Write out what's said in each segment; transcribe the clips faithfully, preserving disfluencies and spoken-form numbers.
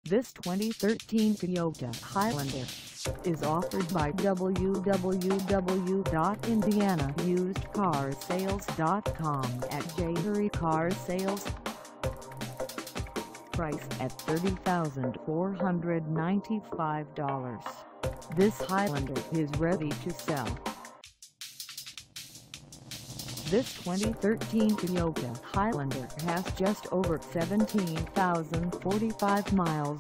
This twenty thirteen Toyota Highlander is offered by w w w dot indiana used car sales dot com at J Hurry Car Sales. Price at thirty thousand four hundred ninety-five dollars. This Highlander is ready to sell. This twenty thirteen Toyota Highlander has just over seventeen thousand forty-five miles.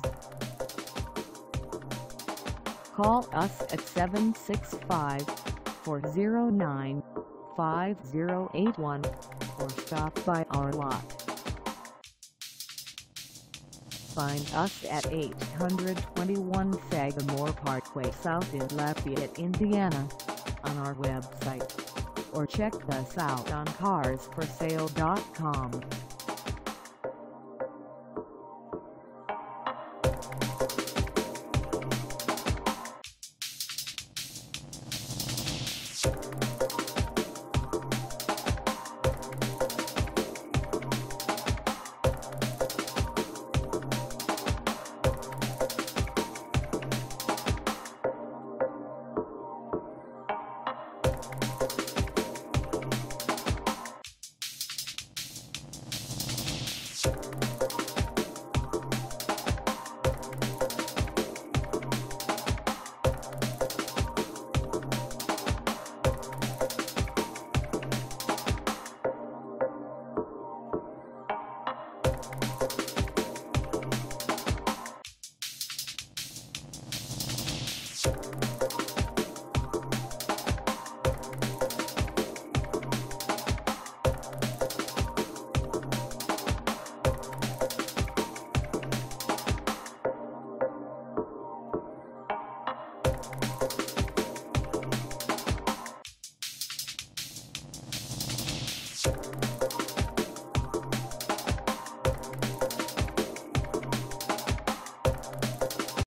Call us at seven six five, four zero nine, five zero eight one or stop by our lot. Find us at eight twenty-one Sagamore Parkway South in Lafayette, Indiana, on our website, or check us out on cars for sale dot com.